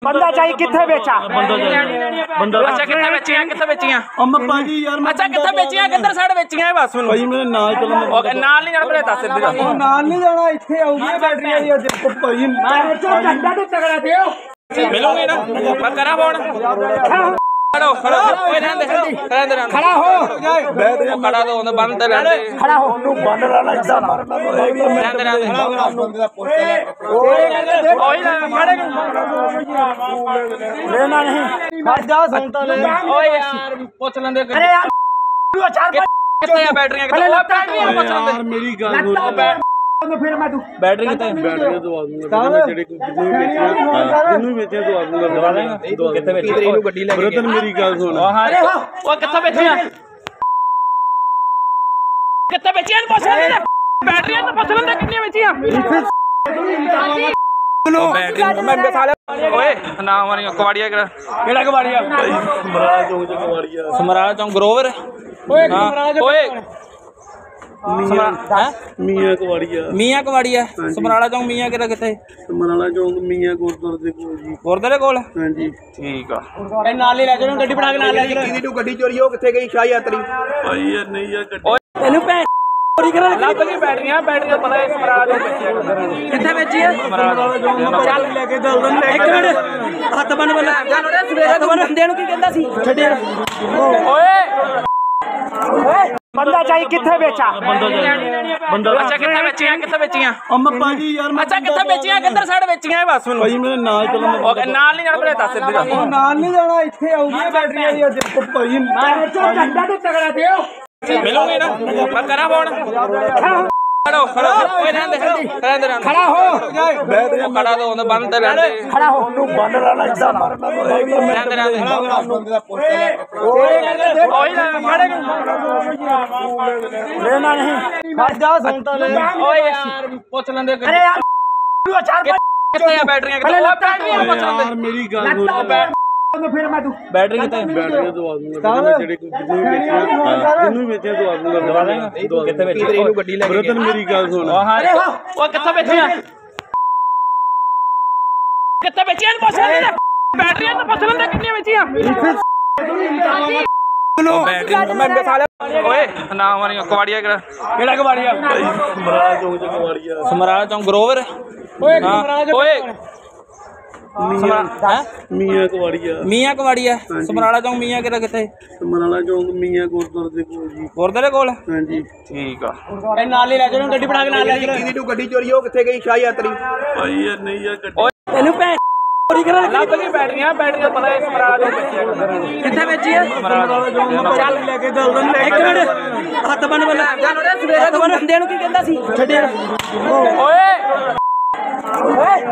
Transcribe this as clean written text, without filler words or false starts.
बंदा चाहिए कितने बेचा बंदा अच्छा कितने बेचियां अम्मा पाजी यार अच्छा कितने बेचियां किधर साइड बेचियां बस सुन भाई मेरे नाल चलो ओके नाल नहीं जाना मेरे दस सीधे दस नाल नहीं जाना इथे आउगी बैटरी दी अज भाई मारे चो डंडा तो तगड़ा देओ मिलोगे ना मैं करा फोन खड़ो खड़ो ओए रहने दे खड़ा हो बैटरी खड़ा तो होंदा बंद रहने खड़ा हो तू बंद रहना एकदम रहने ओए ना मारे लेना नहीं खर्च जा सुनता ले ओए यार पूछ लेंदे अरे यार तू चार कितने है बैटरियां कितने ओ बैटरियां पूछ लेंदे यार मेरी गल सुन फिर मैं तू बैटरी कितने बैटरी दवा दूंगा जेडे जिन्नू बेचे दवा दूंगा दवा देगा कितने बेची तेरी नु गड्डी लेके ब्रदर मेरी गल सुन अरे ओ कितने बेचियां पूछ लेंदे बैटरियां तो पूछ लेंदे कितनी बेचियां बैटरी मैं साले ओए नाम वाली कवाड़िया केड़ा कवाड़िया समराला चौक च कवाड़िया समराला चौक ग्रोवर ओए ओए मियां कवाड़िया मियां कवाड़िया समराला चौक मियां केड़ा किथे समराला चौक मियां गुरुद्वारे दे कोल जी गुरुद्वारे कोल हां जी ठीक आ ए नाल ही ले जाओ गड्डी बना के नाल ले जाओ किदी तू गड्डी चोरी हो किथे गई शाह यात्री भाई यार नहीं यार गड्डी तेनु पे चोरी करा लग गई बैटरियां पता है समराला चौक किथे बेची है समराला चौक ਚੱਲ ਲੈ ਕੇ ਜਲਦਨ ਲੈ एक मिनट हथ बन बन हथ बन बंदे नु की कहंदा सी छड्डे ओए बंदा चाहिए कितने बेचा बंदा अच्छा कितने बेचियां अम्मा पाजी यार अच्छा कितने बेचियां किधर साइड बेचियां बस सुन भाई मेरे नाल चलो ओके नाल नहीं जाना मेरे दस सीधे दस नाल नहीं जाना इथे आउगी बैटरी दी अज भाई मारे चो डंडा तो तगड़ा देओ मिलोगे ना मैं करा फोन खड़ो खड़ो ओए रहने दे खड़ा हो बैटरी खड़ा तो होंदा बंद रहने खड़ा हो तू बंद रहना एकदम ओए ना मारे लेना नहीं खर्च जा सुनता ले ओए यार पूछ लेंदे अरे यार तू चार कितने है बैटरियां कितने ओ बैटरियां पूछ लेंदे यार मेरी गल सुन फिर मैं तू बैटरी कितने बैटरी दवा दूंगा जेडे जिन्नू बेचे दवा दूंगा दवा देगा कितने बेची तेरी नु गड्डी लेके ब्रदर मेरी गल सुन अरे ओ कितने बेचियां पूछ लेंदे बैटरियां तो पूछ लेंदे कितनी बेचियां बैटरी मैं साले ओए नाम वाली कवाड़िया केड़ा कवाड़िया समराला चौक च कवाड़िया समराला चौक ग्रोवर ओए ओए मियां कवाड़िया मियां कवाड़िया समराला चौक मियां केड़ा किथे समराला चौक मियां गुरुद्वारे दे कोल जी गुरुद्वारे कोल हां जी ठीक आ ए नाल ही ले जाओ गड्डी बना के नाल ले जाओ किदी तू गड्डी चोरी हो किथे गई शाह यात्री भाई यार नहीं यार गड्डी तेनु पे चोरी करा लग गई बैटरियां पता है समराला चौक किथे बेची है समराला चौक ਚੱਲ ਲੈ ਕੇ ਜਲਦਨ ਲੈ एक मिनट हथ बन बन हथ बन बंदे नु की कहंदा सी छड्डे ओए